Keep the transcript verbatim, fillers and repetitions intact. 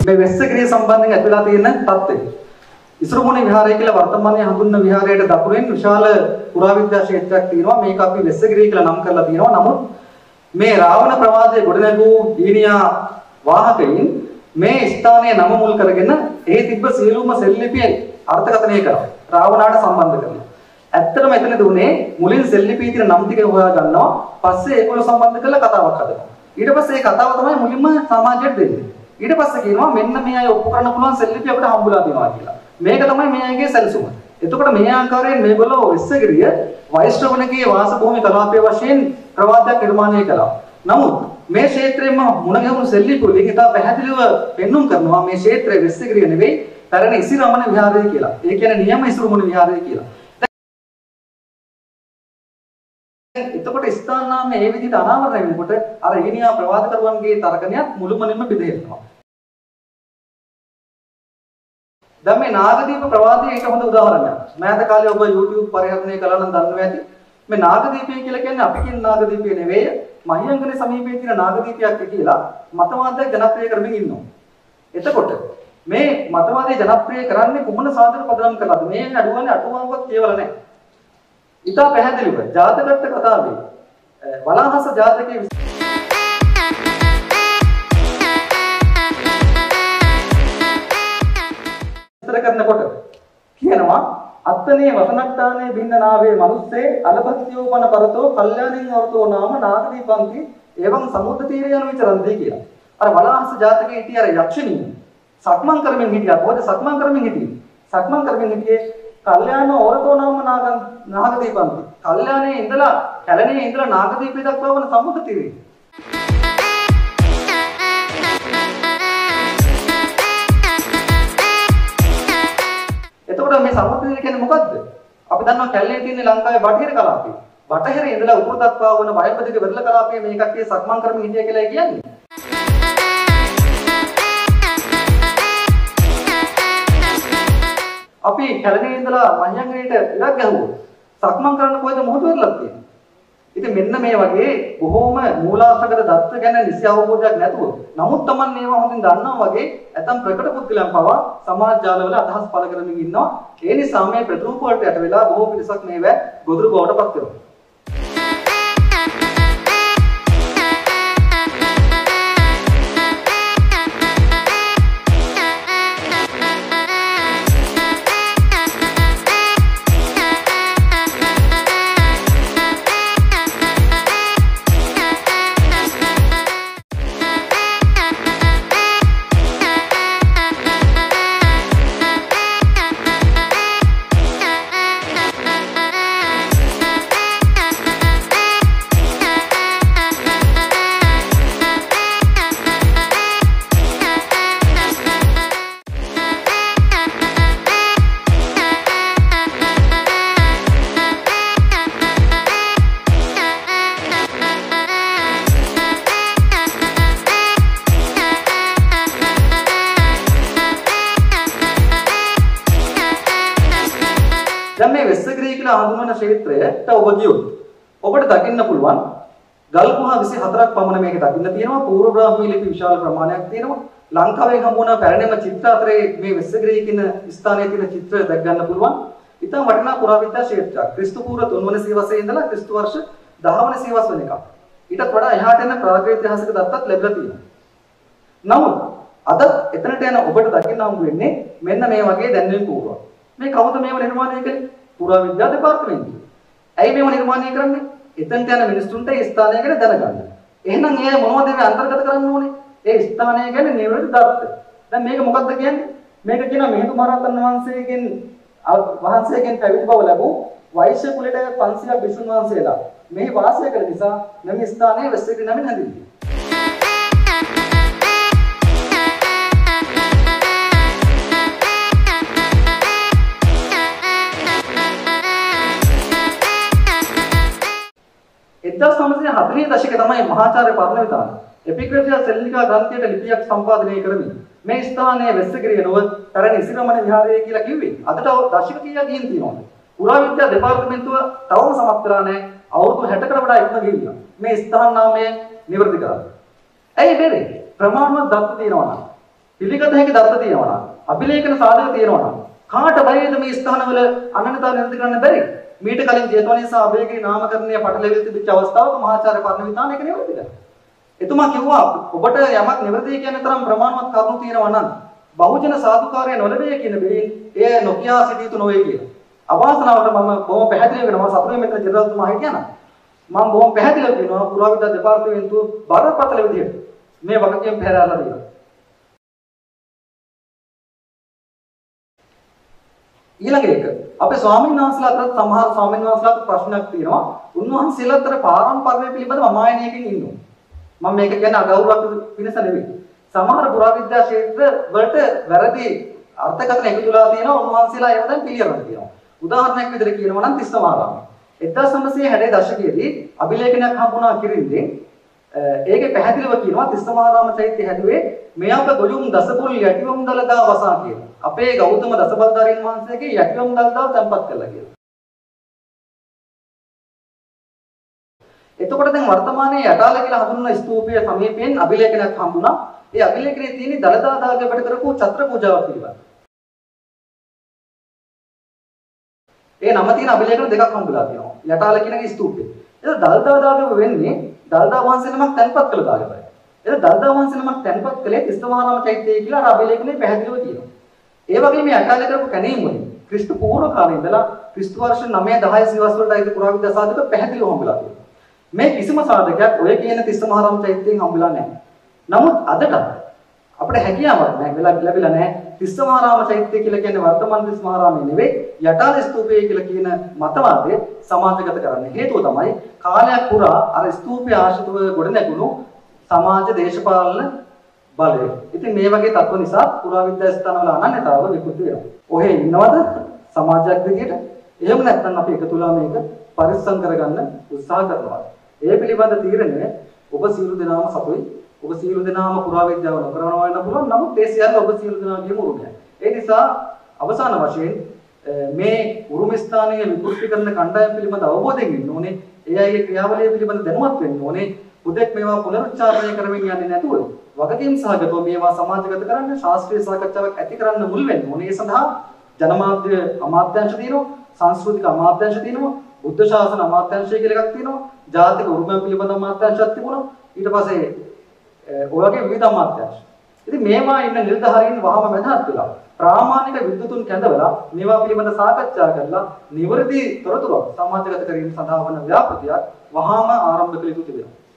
මේ වෙස්සගිරිය සම්බන්ධයෙන් ඇතුළත තියෙන තත්ත්වය. ඉසුරුමුණි විහාරය කියලා වර්තමානයේ හඳුන්වන විහාරයට දකුණෙන් විශාල පුරාවිද්‍යා ක්ෂේත්‍රයක් තියෙනවා. මේක අපි වෙස්සගිරිය කියලා නම් කරලා තියෙනවා. නමුත් මේ රාවණ ප්‍රවාදයේ ගොඩනැගූ ඊනියා වාහකයින් මේ ස්ථානයේ නම මුල් කරගෙන ඒ තිබ්බ සියලුම සෙල්ලිපි අර්ථකථනය කරා. රාවණාට සම්බන්ධ කරලා. ඇත්තටම එතනදී උනේ මුලින් සෙල්ලිපි තියෙන නම් ටික හොයා ගන්නවා. පස්සේ ඒගොල්ලෝ සම්බන්ධ කරලා කතාවක් හදනවා. ඊට පස්සේ මේ කතාව තමයි මුලින්ම සමාජයට දෙන්නේ. ඊට පස්සේ කියනවා මෙන්න මේ අය ඔප්පු කරන්න පුළුවන් සෙල්ලිපි අපිට හම්බුලා තියෙනවා කියලා. මේක තමයි මේ අයගේ සැලසුම. එතකොට මේ ආකාරයෙන් මේගොල්ලෝ වෙස්සගිරිය වෛශ්‍රවණගේ වාසභූමි කලාපයේ වශයෙන් ප්‍රවාදයක් නිර්මාණය කළා. නමුත් මේ ක්ෂේත්‍රයේම මුණ ගැහුණු සෙල්ලිපි වලින් ඉතා පැහැදිලිව පෙන්눔 කරනවා මේ ක්ෂේත්‍රයේ වෙස්සගිරිය නෙවෙයි පැරණි ඉසිරමණ විහාරය කියලා. ඒ කියන්නේ නියම ඉසුරුමුණි විහාරය කියලා. එතකොට ස්ථාන නාමය මේ විදිහට අනාවරණය වෙනකොට අර ඊනියා ප්‍රවාදකරුවන්ගේ තර්කණයක් මුළුමනින්ම පිළිහෙනවා. දැන් මේ නාගදීප ප්‍රවාදයේ එක හොඳ උදාහරණයක්. මෑත කාලේ ඔබ YouTube පරිහරණය කළා නම් දන්නවා ඇති. මේ නාගදීපය කියලා කියන්නේ අපි කියන නාගදීපය නෙවෙයි. මහියංගනේ සමීපයේ තියෙන නාගදීපයක් කියලා මතවාදයක් ජනප්‍රිය කරමින් ඉන්නවා. එතකොට මේ මතවාදය ජනප්‍රිය කරන්නේ කුමන සාධක පදනම් කරලාද? මේ අඩුවන්නේ අටුවාවක් කියවල නැහැ. ඉතා පැහැදිලිව ජාතකත්ත කතාවේ වලාහස ජාතකයේ විස්තර කරනකොට කියනවා අත්තනේ වසනට්ටානේ බින්දනාවේ මනුස්සේ අලපත්‍යෝපන පරතෝ කල්යාණින් වර්තෝ නාම නාගදීපන්ති එවං සමුද්‍ර තීරය යන විචරන්ති කියලා. අර වලාහස ජාතකයේ හිටිය අර යක්ෂණිය සක්මන් කරමින් හිටියා. කොහොමද සක්මන් කරමින් හිටියේ? සක්මන් කරමින් හිටියේ කල්යාණ වර්තෝ නාම නාගදීපන්ති. කල්යාණේ ඉඳලා කැලණියේ ඉඳලා නාගදීපය දක්වා වන සමුද්‍ර තීරය. එතකොට මේ සමුද්‍ර තීරය කියන්නේ මොකද්ද? අපි දන්නවා කැලණියේ තියෙන ලංකාවේ බටහිර කලාපය. බටහිර ඉඳලා උතුර දක්වා වන වයපදික වෙරළ කලාපයේ මේ කට්ටිය සක්මන් කරමින් හිටිය කියලා කියන්නේ. අපි කැලණියේ ඉඳලා මහියංගනේට ඉරක් ගැහුවොත් සක්මන් කරන්න කොහෙද මොහොත වෙරළක් තියෙන්නේ. ඉතින් මෙන්න මේ වගේ බොහෝම මූලාශ්‍රගත දත්ත ගැන නිසි අවබෝධයක් නැතුව නමුත් Taman මේවා හොඳින් දන්නවා වගේ ඇතම් ප්‍රකට පුද්ගලයන් පවා සමාජ ජාලවල අදහස් පළ කරමින් ඉන්නවා. ඒ නිසා මේ ප්‍රතිරූප වලට යට වෙලා බොහෝ පිරිසක් මේවා ගොදුරු බවට පත් වෙනවා. දැන් මේ වෙස්සගිරිය කියලා හඳුන්වන ක්ෂේත්‍රයට ඔබ ගියොත් ඔබට දකින්න පුළුවන් ගල් ගුහා විසි හතරක් පමණ මේක දකින්න තියෙනවා. පූර්ව බ්‍රාහ්මී ලිපි විශාල ප්‍රමාණයක් තියෙනවා. ලංකාවේ හමු වන පැරණිම චිත්‍ර අතරේ මේ වෙස්සගිරිය කියන ස්ථානයේ තියෙන චිත්‍ර දැක් ගන්න පුළුවන්. ඉතින් වටිනා පුරාවිද්‍යා ක්ෂේත්‍රයක්. ක්‍රිස්තු පූර්ව තුන් වන සියවසේ ඉඳලා ක්‍රිස්තු වර්ෂ දහ වන සියවස් වෙනකම්. ඊටත් වඩා එහාට යන ප්‍රාග්ෛතිහාසික දත්තත් ලැබිලා තියෙනවා. නමුත් අද එතනට යන ඔබට දකින්න හම්බ වෙන්නේ මෙන්න මේ වගේ දැන්වීම් පූර්වක්. මේ කවුද මේව නිර්මාණය කළේ? පුරාවිද්‍යා දෙපාර්තමේන්තුව. ඇයි මේව නිර්මාණය කරන්නේ? එතනට යන මිනිස්සුන්ට ඒ ස්ථානය ගැන දැනගන්න. එහෙනම් ඒ මොනවද මේ අන්තර්ගත කරන්න ඕනේ? ඒ ස්ථානය ගැන නිර්වෘත දත්ත. දැන් මේක මොකක්ද කියන්නේ? මේක කියනවා මිහිඳු මහරහතන් වහන්සේගෙන් වහන්සේගෙන් පැවිදි බව ලැබූ වෛශ්‍ය කුලයට පන්සියයක් විසුණු වහන්සේලා මෙහි වාසය කළ නිසා මෙම ස්ථානය වෙස්සගිරි නමින් හැඳින්වෙනවා. එක්දහස් නවසිය හතළිස් දශකයේ තමයි මහාචාර්ය පරණවිතාන එපිග්‍රැෆියා සෙල්ලිකා ග්‍රන්ථයට ලිපියක් සම්පාදනය කරමින් මේ ස්ථානයේ වෙස්සගිරිය නොව පැරණි ඉසිරමණ විහාරය කියලා කිව්වේ. අදට දශක කීයක් ගිහින් තියෙනවද? පුරාවිද්‍යා දෙපාර්තමේන්තුව තවම සමත් වෙලා නැහැ. අවුරුදු හැටකට වඩා ඉක්ම ගිහිල්ලා මේ ස්ථාන නාමය නිවැරදි කරා. ඇයි බැරි? ප්‍රමාණවත් දත්ත තියෙනවා නම් පිළිගත හැකි දත්ත තියෙනවා නම් අභිලේඛන සාධක තියෙනවා නම් කාට බයද මේ ස්ථානවල අනන්‍යතාව නිරන්තර කරන්න බැරි? මීට කලින් ජේතවනයේ සහ අභයගිරි නාමකරණය පටලැවිලි තිබිච්ච අවස්ථාවක මහාචාර්ය පරණවිතාන එක නිවැරදි කළා. එතුමා කිව්වා ඔබට යමක් නිවැරදි කියන තරම් ප්‍රමාණවත් කරුණු තියෙනවා නම් බහුජන සාධුකාරය නොලැබේ කියන බැවින් එය නොකියා සිටිය යුතු නොවේ කියලා. අවාසනාවට මම බොහොම පැහැදිලිව වෙනවා සතුටුයි මෙතන ජනරල්තුමා හිටියා නම් මම බොහොම පැහැදිලිව කියනවා පුරාවිද්‍යා දෙපාර්තමේන්තුව බරපතල විදිහට මේ වගකීම් පැහැරලා දෙනවා. ඊළඟ එක අපේ ස්වාමීන් වහන්සේලා අතර සමහර ස්වාමීන් වහන්සේලාට ප්‍රශ්නයක් තියෙනවා. උන්වහන්සේලා අතර පාරම්පර්ය පිළිබඳව අමායනයකින් ඉන්නවා. මම මේක කියන්නේ අගෞරවයක් පිණිස නෙවෙයි. සමහර පුරාවිද්‍යා ක්ෂේත්‍ර වලට වැරදි අර්ථකථන එකතුලා තියෙනවා. උන්වහන්සේලා ඒව දැන් පිළිගන්න තියෙනවා. උදාහරණයක් විදිහට කියනවා නම් තිස්සමාරාමය. එක්දාස් නවසිය හැටේ දශකයේදී අභිලේඛනයක් හම්බුණා කිරින්දෙන් ඒකේ පැහැදිලිව කියනවා තිස්සමාරාම චෛත්‍ය හැදුවේ මේ අප ගොළුම් දසපුල් යටිවම් දලදා වසා කියලා. අපේ ගෞතම දසබල්ධාරීන් වහන්සේගේ යටිවම් දලදා තැන්පත් කළා කියලා. එතකොට දැන් වර්තමානයේ යටාල කියලා හඳුන්වන ස්තූපය සමීපයෙන් අභිලේඛනයක් හම්බුණා. ඒ අභිලේඛනයේ තියෙන දලදා දාගකට කරපු ඡත්‍ර පූජාවක් පිළිබඳ. ඒ නම තියෙන අභිලේඛන දෙකක් හම්බුලා තියෙනවා. යටාල කියන ස්තූපේ. ඒක දලදා දාගම වෙන්නේ දලදා වහන්සේ නමක් තැන්පත් කළ දාගමයි. ඒක දලදා වහන්සේ නමක් තැන්පත් කළේ තිස්සමහාරාම චෛත්‍යය කියලා අර අභිලේඛනේ පැහැදිලිව තියෙනවා. ඒ වගේම මේ යටාල කරපු කැණීම් වලින් ක්‍රිස්තු පූර්ව කාලේ ඉඳලා ක්‍රිස්තු වර්ෂ නවය දහය සියවස් වලට අයිති පුරාවිද්‍යා සාධක පැහැදිලිව හම්බුලා තියෙනවා. මේ කිසිම සාධකයක් ඔය කියන තිස්සමහාරාම චෛත්‍යයෙන් හම්බුලා නැහැ. නමුත් අදට අපිට හැකියාවක් නැහැ වෙලා ලැබිලා නැහැ තිස්සමහාරාම චෛත්‍ය කියලා කියන්නේ වර්තමාන තිස්සමහාරාමයේ නෙවෙයි යටාල ස්තූපය කියලා කියන මතවාදය සමාජගත කරන්න. හේතුව තමයි කාලයක් පුරා අර ස්තූපය ආශ්‍රිතව ගොඩනැගුණු සමාජ දේශපාලන බලය. ඉතින් මේ වගේ තත්ත්ව නිසා පුරාවිද්‍යා ස්ථානවල අනන්‍යතාව විකෘති වෙනවා. ඔහේ ඉන්නවද සමාජයක් විදියට? එහෙම නැත්නම් අපි එකතුලා මේක පරිස්සම් කරගන්න උත්සාහ කරනවා. ඒ පිළිබඳ තීරණය ඔබ සියලු දෙනාම සතුයි. ඔබ සියලු දෙනාම පුරාවිද්‍යාව නොකරනවා වෙන්න පුළුවන්. නමුත් ඒ සියල්ල ඔබ සියලු දෙනාගේම උරුමයක්. ඒ නිසා අවසාන වශයෙන් මේ උරුම ස්ථානීය විකෘතිකරණ කණ්ඩායම් පිළිබඳ අවබෝධයෙන් ඉන්න ඕනේ. ඒ අයගේ ක්‍රියාවලිය පිළිබඳ දැනුවත් වෙන්න ඕනේ. පුදෙක් මේවා පුනරුච්චාරණය කරමින් යන්නේ නැතුව වගකීම් සහගතව මේවා සමාජගත කරන්න ශාස්ත්‍රීය සාකච්ඡාවක් ඇති කරන්න මුල් වෙන්න ඕනේ. ඒ සඳහා ජනමාධ්‍ය අමාත්‍යාංශ තියෙනවා, සංස්කෘතික අමාත්‍යාංශ තියෙනවා, බුද්ධ ශාසන අමාත්‍යාංශය කියලා එකක් තියෙනවා, ජාතික උරුමය පිළිබඳ අමාත්‍යාංශයක් තිබුණා. ඊට පස්සේ ඔයගේ විවිධ අමාත්‍යාංශ. ඉතින් මේවා ඉන්න නිලධාරීන් වහම මැදහත් වෙලා ප්‍රාමාණික විද්වතුන් කැඳවලා මේවා පිළිබඳ සාකච්ඡා කරලා නිවැරදි තොරතුරු සමාජගත කිරීම සඳහා වන ව්‍යාපෘතියක් වහාම ආරම්භ කළ යුතු තිබෙනවා.